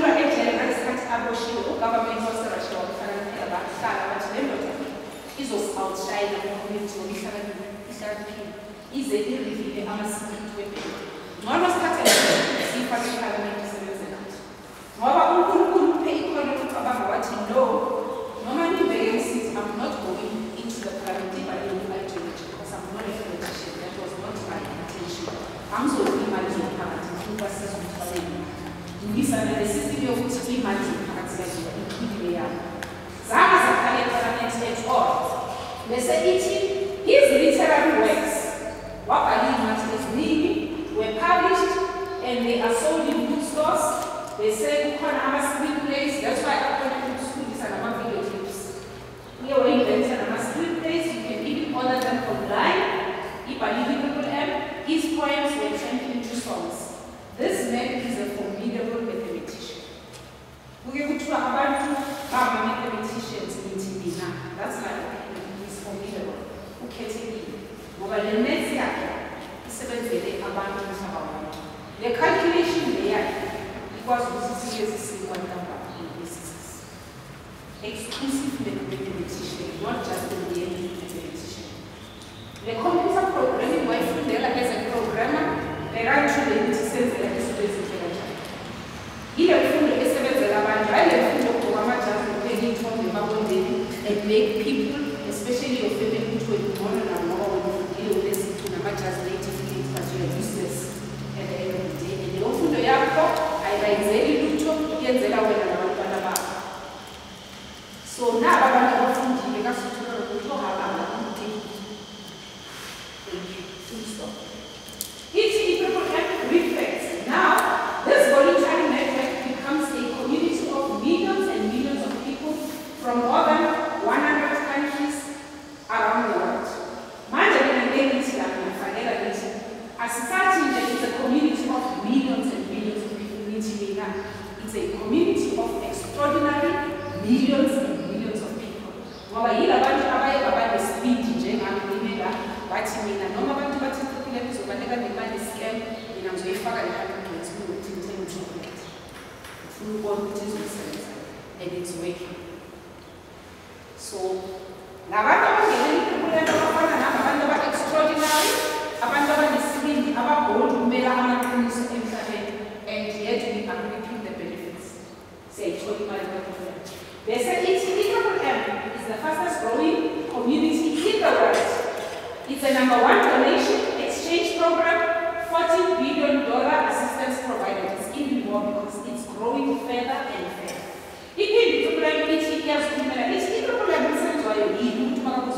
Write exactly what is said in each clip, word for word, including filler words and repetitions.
Ukulwa ejele ngesikhathi aboshiwe ugovernment waseRussia wakuhlakaniphile bahlala bathi le ndoda izosi-outshine community ngokuhlakaniphile ihlakaniphile ize irivile ama-secret weapon. Ngcono sikhathi siyifake eParliament isebenze nathi. Ngoba uNkulunkulu uphe ikhono lokucabanga wathi no, noma nibheke sithi I'm not going into the parliament ideology because I'm not a politician. That was not my intention. Angizofuna imali zomphakathi ngifuna sizomthwaleni. Ngisana lesizwe yokuthi imali zomphakathi yaziwa include yami. Zange zakhale eParliament at all. Bese ithi his literary works wabhala incwadi eziningi were published and they are sold in bookstores. They say kukhona ama-screenplays. That's why akhona ukufundisa nama-video clips. Uye wayinventor nama-screenplays. You can even order them online. Ibhaliwe Triple M. His poems were turned into songs. This man is a formidable mathematician. Uye kuthiwa abantu bama-mathematicians nithi mina. That's my opinion. He's formidable. Ukhethekile. Ngoba le maths yakhe isebenzele abantu umhlaba wonke. Le calculation le yakhe ikwazi ukuthi siyeze sikwantamba in-business. Exclusive mathematician, not just a mere mathematician. Le computer programming wayifundela as a programmer, bekathule ukuthi senzela izinto ezintsha kanjani. Ile mfundo esebenzela abantu, hayi le mfundo yokuba amajazi ubheke iy'thombe emabondeni and make people, especially your family, ukuthi wena ubona ngoba wena ufundile unezinto namajazi ne-certificate but you are useless at the end of the day. And leyo mfundo yakho ayibenzeli lutho iyenzela wena nabantwana bakho. So naba abantu abafundile kasuthola ukuthi ohamba It's Triple M reflects. Now, this voluntary network becomes a community of millions and millions of people from more than one hundred countries around the world. Manje mina ngithi la ngifanele ngithi asithathi nje it's a community of millions and millions of people ngithi mina it's a community of extraordinary millions and millions of people. Ngoba yila bantu abaye baba speed njengami ngibeka bathi mina noma abantu bathi Triple M izobaleka nemali scam mina ngizoyifaka le hundred rand ukuthi ngithenge chocolate. Ufuna ukubona ukuthi izosebenza and it's working. So labantu abangenela iTriple M abafana nabo abantu aba-extraordinary, abantu abanesibindi, ababold kumela amaqiniso emhlabeni, and yet we are reaping the benefits. Siyayithola imali kaTriple M. Bese ithi iTriple M is the fastest growing community in the world. It's a number one donation exchange program, fourteen billion dollar assistance provided. It's even more because it's growing further and further. Iphinde iTriple M ithi iyaziphumelela. Ithi iTriple M umsebenzi wayo yini ukuthi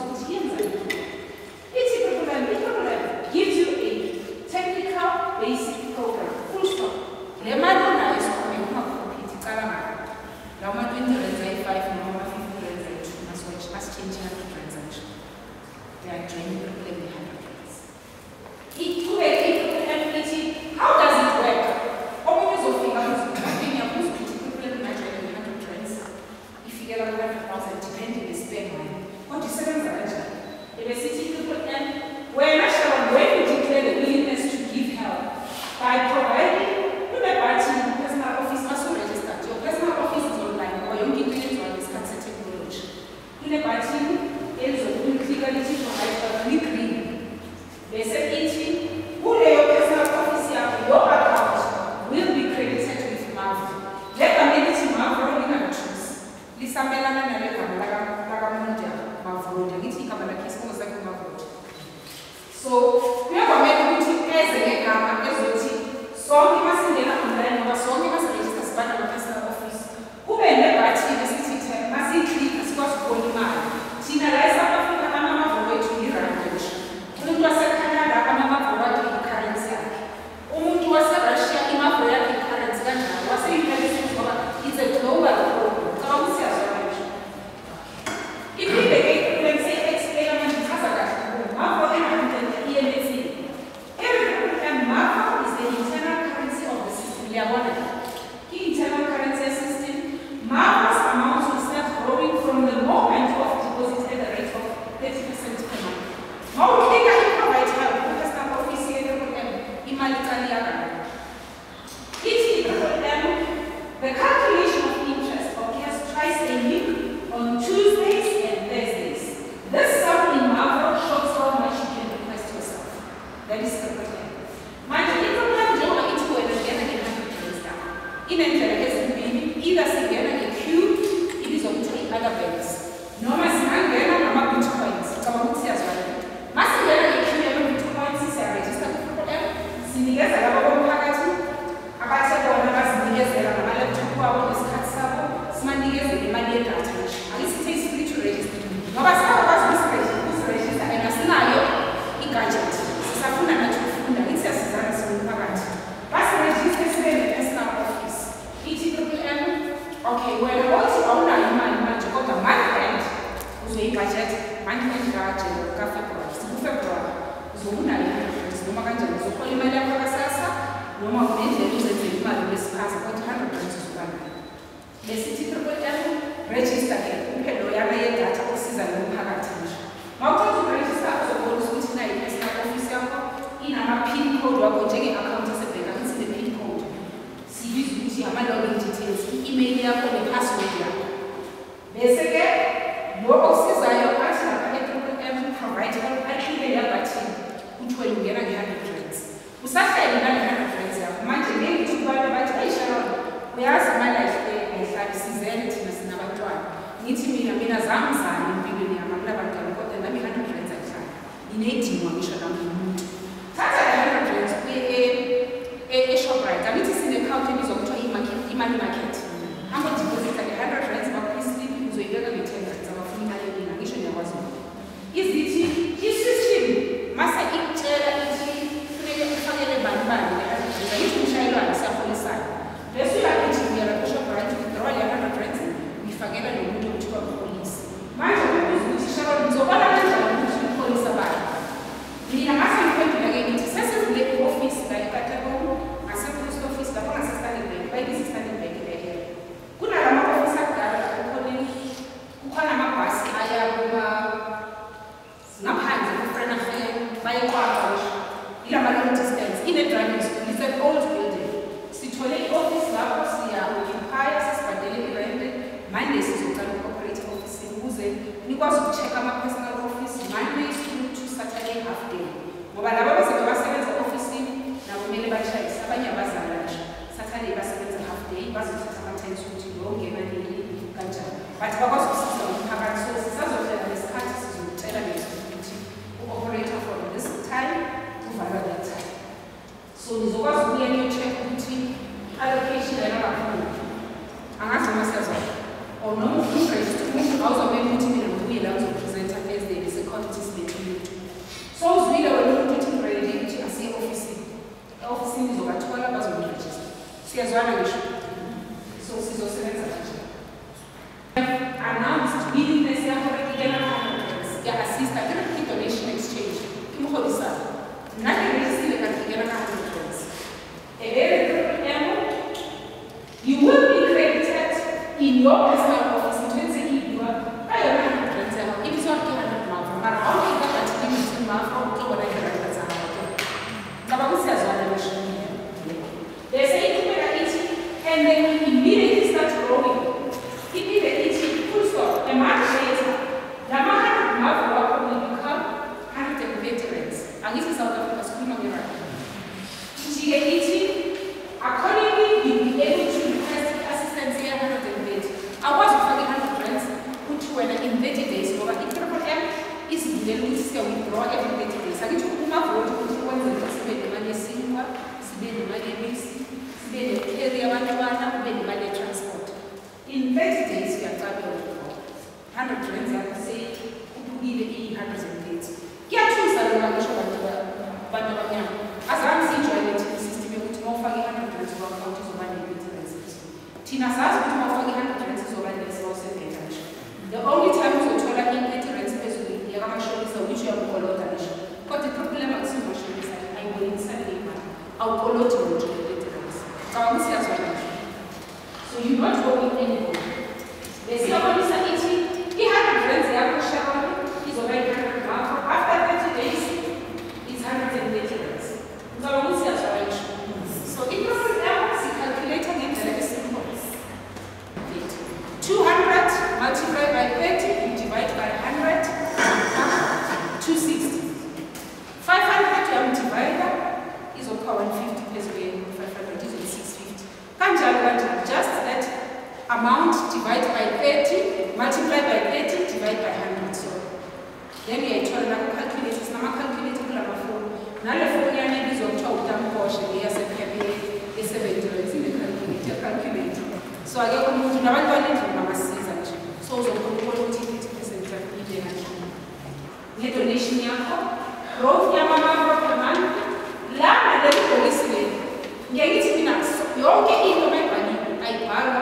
inendlela ezimbili, either singena nge-Q ibizwa ukuthi i-other banks noma singangena ngama-bitcoins. Cabanga ukuthi siyazwana. Masingena nge-Q yama-bitcoins siyarejista ku-Triple M, sinikeza labo bomphakathi abathe bona bazinikezela ngama-laptop wabo ngesikhathi sabo, simanikezele imali yedatha nje. Akisithi it's free to register. Ngoba singakwazi ukusirejista and asinayo i-gadget. Sisafuna nathi ukufunda, kithi siyasizana siwumphakathi. Basirejiste sibe ne-personal office. Ithi Triple M, okay, wena othi awunayo imali manje kodwa month end uzoyi-budget, month end ka-February, siku-February uzobunayo i-hundred noma kanjani uzokhola imali yakho kasasa noma unendlela uzenzela imali lesiphaza kodwa i-hundred rand uzobanayo. Besithi Triple M, register-ke uphelelo yama yedatha osiza nomphakathi nje. Mawuqeda ukurejista uzobona ukuthi nayo i-personal office yakho inama-pin code wakho njenge-account yasebhenki, akithi ne-pin code. Siyibiza ukuthi ama-login details, i-email yakho ne-password yakho. Bese-ke lo okusizayo athi lapha e-Triple M provide help akhile yabathini ukuthi wena ungena nge-hundred rands. Usahleli nale-hundred rands yakho manje ngeke ukuthi kubantu bathi hayi Sharon, uyazi ama-life ayihlali sizele thina sinabantwana. Ngithi mina mina zami zami empilweni yami akunabantwana kodwa nami i-hundred rands ayihlali. Inedingwa ngisho nami umuntu. Thatha le-hundred rands uye e-Shoprite. Angithi sine-account ebizwa kuthiwa i-money market. Hamba deposita le-hundred rands bakwi-slip uzoyibeka nge-ten rands abafuna imali eningi ngisho niyakwazi. Izithi i-system mase ikutshela ithi funeke ufakele bani bani le-hundred rands. Angithi umshayelwane siyafolisana. Bese uyakithi uyala ku-Shoprite withdraw le-hundred rands uyifakela lo muntu okuthiwa umpolisi. Manje ubuza ukuthi Sharon ngizobona kanjani ukuthi umpolisi abani? Mina mase ngiphendula-ke ngithi sesivule i-office la eKatlehong ngase-post office lapho ngase-Standard Bank, bayibiza i-Standard Bank le-area. Kunalama-office akudala lapho kukhona amabhasi aya ngaphandle ku-Vereeniging baye kwa-Abrosh. Ilama-long distance, ine-driving school, it's an old building. Sithole i-office lapho siya-occupy, sisibhadele i-rent. Monday sizocala uku-operate office ukuze nikwazi uku-check ama-personal office Monday through to Saturday half day. Ngoba laba bazobe basebenza ofisini nabo kumele bashayise, abanye abazala nje. Saturday basebenza half day, bazothatha ama-times ukuthi lo ungena nini kanjani. But bakwazi ukusiza umphakathi, so sisazodlela lesikhathi sizokutshela ukuthi u-operator from this time uvala that time. So nizokwazi ukuya niyo-check ukuthi allocation yena kakhulu. Angazi noma siyazwana. Or noma ufuna ukurejista umuntu awuzobona ukuthi mina ngibuye la uzopresenta Thursday nge-security statement. So uzwile wena umuntu uthi ngiredi ukuthi asiye ofisini. E-ofisini izobathola bazomrejista. Siyazwana ngisho. So sizosebenza kanje. Announced willingness yakho ikena conference ya-assista i-donation exchange imholisana. Nake-rejistile kanti ikena conference. E-Triple M, you will be credited in your personal office in twenty iwa ayona hundred rands yakho ibizwa i-hundred mafra mara awungekabhathi limiti mafra ukutoba nine-rand zakho. Ngaba kusiyazwana ngisho. Bese iqhubeka ithi and then we immediately start growing. Iphinde ithi full stop a month later lama-hundred mafra wakho will become one hundred thirty rands. Angithi South Africa sikhuluma nge-rand. Ijike ithi accordingly you'll be able to request assistance here one hundred thirty. Akwazi ukufaka i-hundred rands uthi wena in thirty days ngoba i-Triple M isivulela ukuthi siya-withdraw every thirty days. Akithi umavoti ukuthi kwenzela ukuthi sibe nemali yesinkwa, sibe nemali yebisi, sibe ne-carry yabantwana, ube nemali ye-transport. In thirty days uyaqala withdraw. one hundred rands yakho seyikhuphukile i-one hundred thirty. Kuyathusa lokho ngisho abantu abanyama. Azange siyijwayele thina i-system yokuthi uma ufake i-hundred rands ku-account uzoba ne-thirty rands. Thina sazi ukuthi uma ufake i-hundred rands uzoba ne-sewusebhenka nje. The only time uzothola i-thirty rands phezulu yakamashonisa which uyamkolota ngisho. Kodwa i-Triple M akusiyo umashonisa, ayibonisani nemali. Awukoloti nje i-thirty rands. Cabanga siyazwana nje. So you're not going anywhere. Bese iyabonisa ithi i-hundred rands yakho Sharon izoba i-hundred mafra. After thirty days it's one hundred thirty rands. Cabanga siyazwana nje. So i-Triple M si-calculator ngendlela esimple. two hundred multiplied by thirty, you divide by one hundred, two hundred sixty. five hundred you have divided is over one hundred fifty, five hundred is over six hundred fifty. Kanjalo kanjalo. amount divide by thirty, multiply by thirty, divide by one hundred. So then we are trying to calculate, it's not calculated with our phone. Now the phone here maybe is on top of the portion, we have a calculator, it's a vendor, it's in the calculator, calculate. So I get to the one dollar into my season. So the quality fifty percent of the donation. Donation yako, growth ya mama growth ya man, la na the police way. Ngiyayithi mina yonke into mayibhaliwe ayibhala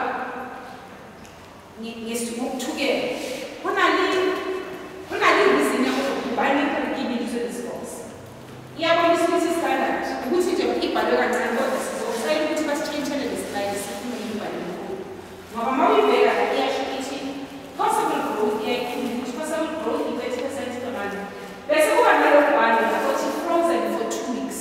ngesukukthukela. Kunani kunani reason yokubhala ikini this box. Iyabonisa ukuthi standard ukuthi nje ibhalwe kancane kodwa sizocela ukuthi basichange le slide sifune ibhaliwe. Ngoba mawuyibheka la iyasho ithi possible growth yakho, possible growth in thirty percent per month. Bese kuba nalokho bhala ukuthi frozen for two weeks.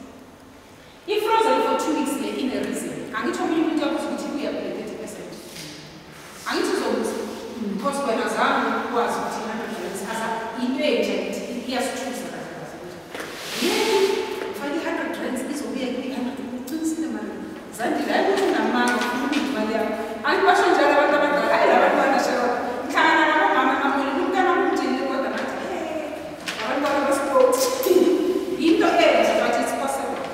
If frozen for two weeks le in a reason, angitsho mina umuntu yakho ukuthi kuya kule thirty percent. Angithi uzokuthi because wena zami ukwazi ukuthi one hundred rands asa into enje iyasithusa kahle kahle. Yebo, ufake one hundred rands izobuya kule one hundred uqinisile manje. Zandi la ukuthi unamanga ukuthi imali yakho. Angibasho njalo abantu abadala, hayi labantwana shaka. Ngihlangana nabomama namole umntana umjini kodwa nathi eh abantwana besport. Into enje but it's possible.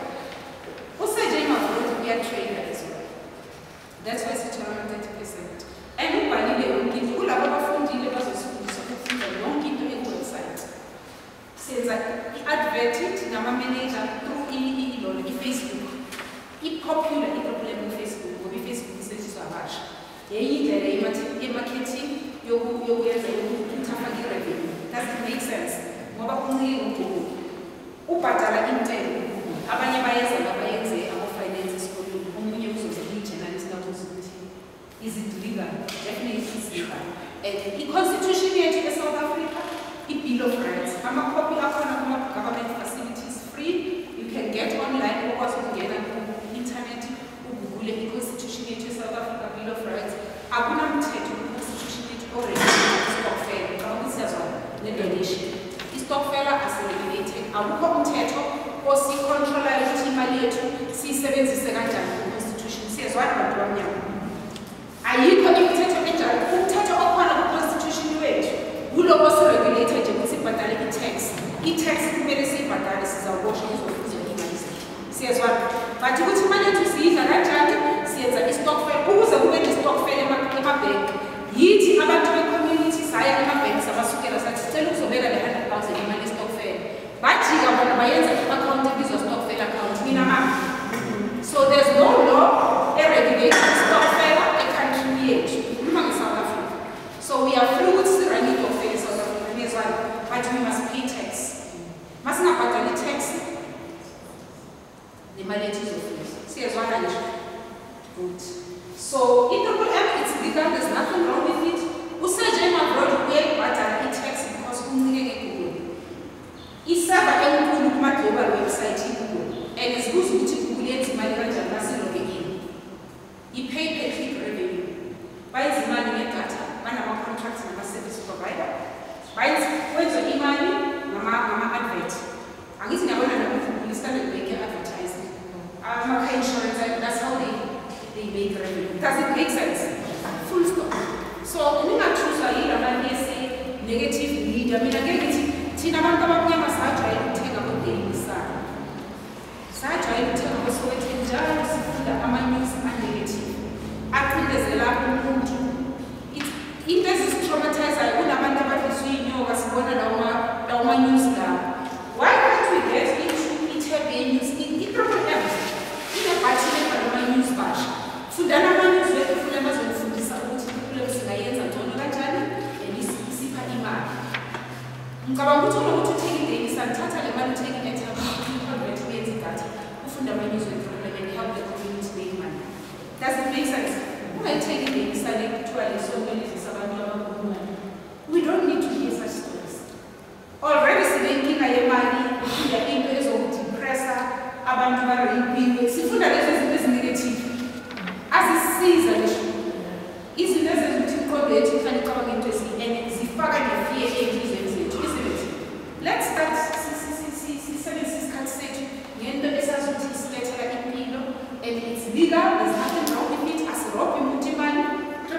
Useje imavolo kuya trader as well. That's why it's around thirty percent. And ubhalile yonke kulabo abafundile bazosifundisa ukufunda yonke into e-website. Senza i-advert nama manager through i-lona i-Facebook. I-popular i-problem ku-Facebook ngoba i-Facebook isetshenziswa abasha. Yenye indlela ye-marketing yokuyenza yokuthafaka i-revenue. Does it make sense? Ngoba kuncike uGoogle. Ubhadala intelo. Abanye bayenza ngabayenze ama-finance esikoleni. Omunye uzoze i-journalist ngakuthi ukuthi is it legal? Definitely it's legal. And i-constitution yethu e-South Africa, i-Bill of Rights. Ama-copy akhona kuma-government facilities free. You can get online ukwazi ukungena ku-internet ugugule i-constitution yethu e-South Africa, Bill of Rights. Akunamthetho ku-constitution yethu already i-stokvel. Ngakho siyazwana ne-donation. I-stokvel as-regulated. Akukho umthetho osicontrolayo ukuthi imali yethu siyisebenzise kanjani ku-constitution. Siyazwana bantu bamnyama. Ayikho imithetho enjalo. Umthetho okhona ku-constitution wethu ulo osiregulated nje ukuthi sibhadale i-tax. I-tax kumele siyibhadale sizawuboshwa uzofuza imali zethu. Siyazwana. But ukuthi imali yethu siyidla kanjani siyenza i-stokvel ukuze kube ne-stokvel emabhenki. Yithi abantu be-community saya emabhenki sabasukela sathi sicela ukuzobeka le one hundred thousand imali ye-stokvel. Bajika bona bayenza i-account ebizwa stokvel account. Mina mama. So there's no law e-regulates stokvel e-country yethu. Uma nge-South Africa. So we are free ukuthi sirun i-stokvel e-South Africa nezwana. But we must pay tax. Masingabhadali tax the imali yethu izofika. Siyezwana nje. Good. So i-triple M, it's legal, there's nothing wrong with it. Useje emabroad uyayibhadala i-tax because uncike nge-Google. Isaba enkulu kuma-global website i-Google. And isibuza ukuthi Google yenza imali kanjani nasiloge in. I-pay per click revenue. Bayenza imali ngedatha, banama-contracts nama-service provider. Bayenza imali ngama-advert. Angithi ngiyabona naku-Google i-standard bank advertising. Ama-car insurance, that's how they they make revenue. Does it make sense? Full stop. So, ningathuswa yilaba yese negative leader. Mina ngeke ngithi thina abantu abamnyama sajwayele ukuthenga ko-daily sun. Sajwayele ukuthenga ko-Sowetan njalo sifunda ama-news a-negative. Aqindezela umuntu. Into ezisi-traumatizayo kunabantu abadliswe iy'nyoka sibona lawo ma-news lawo. Why can't we get into i-tab ye-news? I-triple M ine-button ebhalwe ama-news basha. Fundana ama-news wethu ufuna bazokufundisa ukuthi i-triple M singayenza ngcono kanjani and isipha imali. Ngicabanga ukuthi unokuthi uthenge i-daily sun, thatha le mali uthenge i-airtime uyi-convert uyenze idatha ufunda ama-news we-triple M and help the community make money. Does it make sense? Ungayithengi i-daily sun ekuthiwa lesongelizisa abantu abakhulumayo. We don't need to hear such stories. Already sinenkinga yemali ufunda into ezokudepressa abantu bareyipiwe. Sifunda lezo zinto ezinegative. Azisiza ngisho. Izinto ezenzukuthi iqondo yethu ifane icabanga into eziyi-and zifaka ne-fear ey'nhliziyweni zethu. Isn't it? Let's start sisebenzise isikhathi sethu ngento esazukuthi isilethela impilo and it's legal, there's nothing wrong with it. Asirobhi umuntu imali.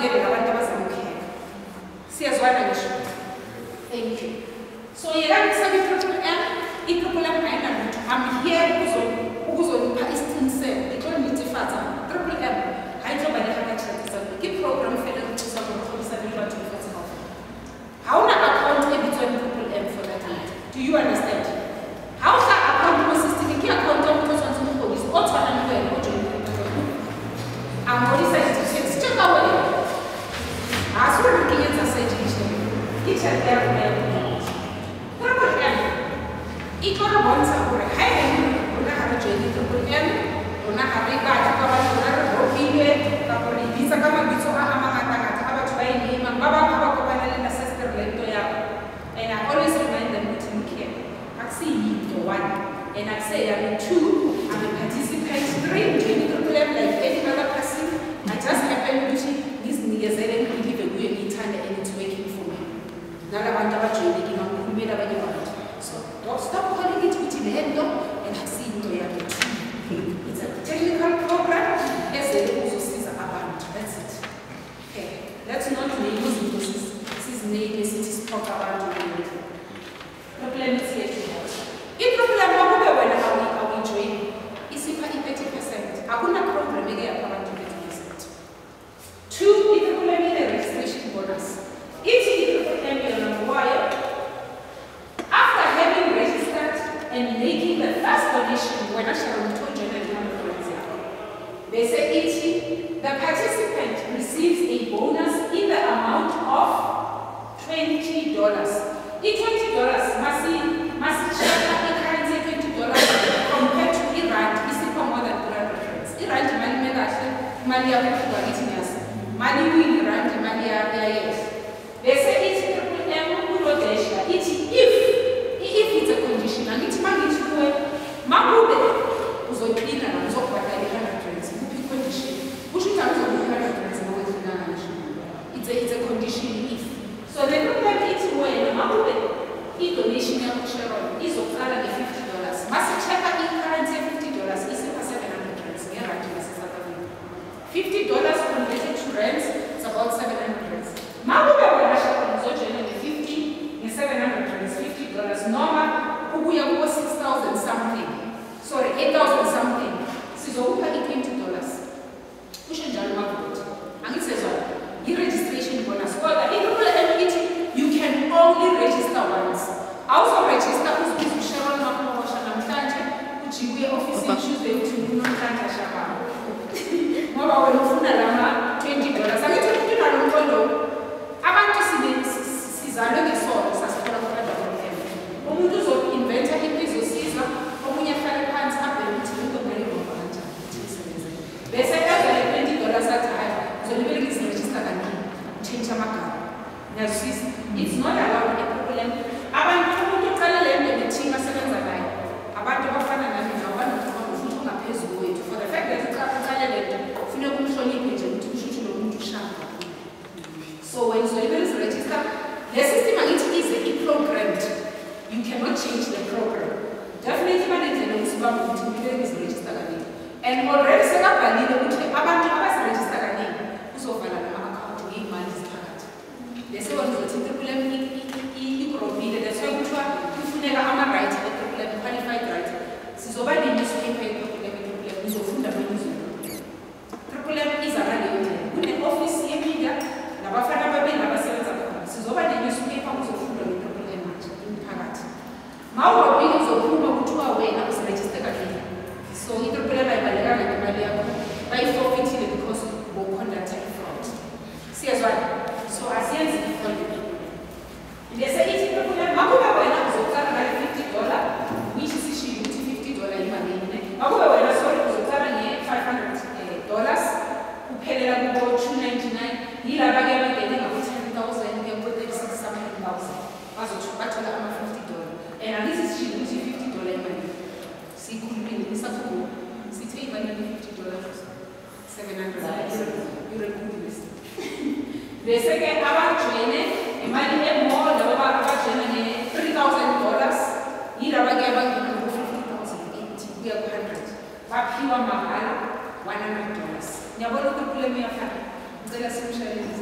bavele abantu abazamukheka. Siyazwana ngisho. Thank you. So yena ngisabe i-triple M, i-triple M ayinalutho. I'm here ukuzonipha isiqiniseko. Ngixola nitifatha triple M hayijoba lehakathisa i-program fela ukuchisa ngokukhulisa abantu futhi hafu. Hawuna account ebizwa triple M for that night. Do you understand? How ka account mo system ki account mo tsantsi mo police o tshwana le wena o join amolisa institutions check away. Asu re kinyetsa sedition. It's a there. Triple M. Ikona bontsha gore ha ene rona ha re join triple M, rona ha re ba ka ba rona re bopile ka gore bitsa ka mabitso a a mangata-ngata a batho ba e neng ba ba ba kopana le ancestor lento ya. And I always remind them to care. I see you for one, and I say I'm two. I'm a participant. Three, join triple M like any other person. I just happen to see this niggas and believe a good eternal and it's working for me. Now I want to join the imam who made about you. So don't stop calling it with the head and I see you to it's a technical program. As a also sees about. That's it. Okay. Let's not name it because this is name as it is proper. Problem is here to help. If problem makube wena awi awi join isipha i-thirty percent. Akuna program eke yakaba thirty percent. Two, if problem ile registration bonus. Ithi i-program yona wire after having registered and making the first donation when I shall return general they say ithi the participant receives a bonus in the amount of twenty dollars. It's twenty dollars must must check the currency twenty dollars compared to Iran is more than dollar reference. Iran money made actually money of Portugal money will Iran money yes. They say it's triple M rotation. It's if if it's a condition and it's money to do Makube uzopina na uzopata the hundred reference. Upi condition. Push it out of the hundred reference and always it's a it's a condition if. So the problem is when Makube i donation ya kushare is okala the fifty dollars. Must check out in currency fifty dollars is a seven hundred rands. Yeah, right. Fifty dollars converted to rands it's about seven hundred rands. Makube wanasha kuzoje the fifty and seven hundred rands. Fifty dollars normal ubuya kubo six thousand something. Sorry, eight thousand something. Sizokupa i twenty dollars. Kusho njalo Makube. Angitsezwa i registration bonus. Kodwa you can only register once. Also register with Sharon Maposha Namtanje, which you will office Tuesday to Nonanta Shaba. More than twenty dollars. I mean, to do a condo. I want to see the Caesar Swords as for a Omudos of inventor in this Caesar, Omuya Fire Pants up and to the very moment. They said that twenty dollars at a time, so the building is registered again. Change a matter. It's not allowed a problem. Abantu kuqala le nto team asebenza nayo. Abantu abafana nami nabantu abafuna ungaphezulu wethu. For the fact that uqala le nto ufuna ukumhlonipha nje ukuthi kusho lo muntu ushaka. So when Zolibel is registered, the system angithi is i-programmed. You cannot change the program. Definitely manage nokusibamba ukuthi umuntu is registered kaningi. And already sekabhalile ukuthi abantu abasiregister kaningi uzovala nama-account ngey'mali ziphakathi. Bese wena uzothi triple M i-provide that's why kuthiwa kufuneka ama-right e-triple M qualified right. Sizoba nemiso ephepha triple M uzofunda kwenizwe. Triple M izaba leyo ndlela. Kune-office yemedia nabafana ababili abasebenza khona. Sizoba nemiso ephepha uzofunda kwi-triple M manje phakathi. Mawubabili uzophuma kuthiwa wena usiregister kaningi. So i-triple M ayibalekanga ngemali yakho. Bayi-forfeitile because bo-conducted fraud. Siyazwana? So asiyenzi i-fraud. Bese ithi triple M makube wena uzoqala ngale fifty dollars which isishiyo ukuthi fifty dollars imali yini. Makube wena sorry uzoqala nge-five hundred dollars uphelela kubo two ninety-nine yilaba ke abangene ngabo ten thousand ke ku thirty-six something thousand bazothi bathola ama fifty dollars and angithi sishiyo ukuthi fifty dollars imali sikhulumile isathuko sithe imali fifty dollars seven hundred you record this. Bese ke abajoyine imali emall laba abajoyina nge-three thousand dollars yilaba ke abangena ngabo fifty thousand eighty kuya ku one hundred baphiwa mahala one hundred dollars. Ngiyabona ukuthi problem iyafana ngicela simshayelise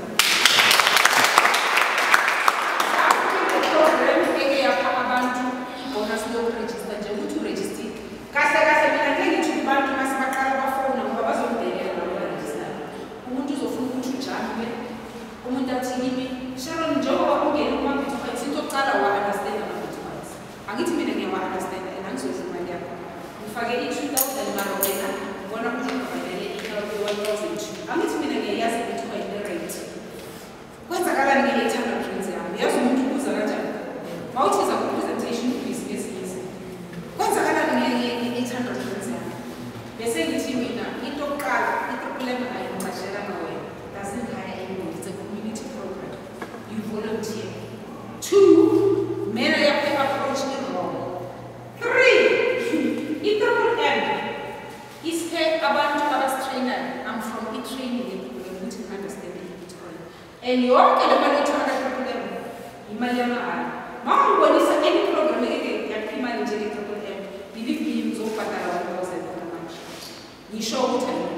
program eke yapha abantu ibonus lokurejista nje ukuthi uregister kahle kahle mina ngeke ngithi abantu masibaqala bafona ngoba bazomdelela nabo barejista umuntu uzofuna ukuthi ujambe umuntu athi kimi Sharon njengoba ungena kuma Bitcoin into oqala wa understand ama Bitcoins angithi mina ngiyawa understand and angizozwa imali yakho ngifake i-two thousand mara wena ubona ukuthi kufanele i-one thousand angithi mina ngiyayazi Bitcoin rate kwenzakalani nge-eight hundred rands yami yazi umuntu ubuza kanjani mawuthiza ku-presentation business easy kwenzakalani nge-eight hundred rands yami bese ngithi mina into oqala i-problem ayingixashela ngawena doesn't hire anyone it's a community program you volunteer two mena yakho approach is wrong three i-triple M isiphe abantu abastrainayo I'm from i-training ukuthi understand i-Bitcoin and yonke le mali ethola ka-triple M imali yamahhala mawungibonisa any program eke yakho imali njenge-triple M believe me ngizobhadala one thousand manje ngisho ukuthi ayikho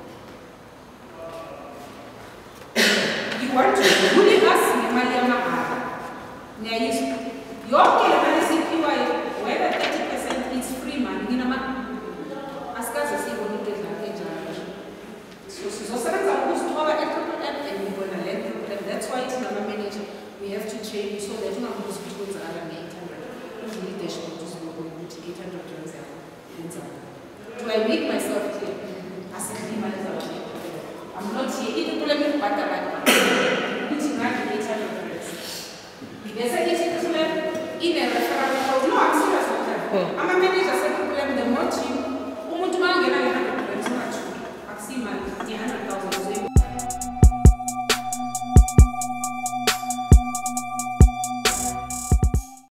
you want to bully us ngemali yamahhala ngiyayizwa yonke le mali esiphiwayo whether thirty percent is free man nginama asikaze siyibona into edlala enjalo so sizosebenza ukuzithoba e-triple M and ngibona le triple M that's why thina ama-manager we have to train so that ungabuzi ukuthi kwenzakala nge-eight hundred uvule i-dashboard uzobona ukuthi eight hundred rands yakho yenzani do I make myself clear asikho imali zabantu I'm not here i-triple M ikubhadala ukuthi ngathi eight hundred rands bese ithi triple M ine-referral code no I'm serious about that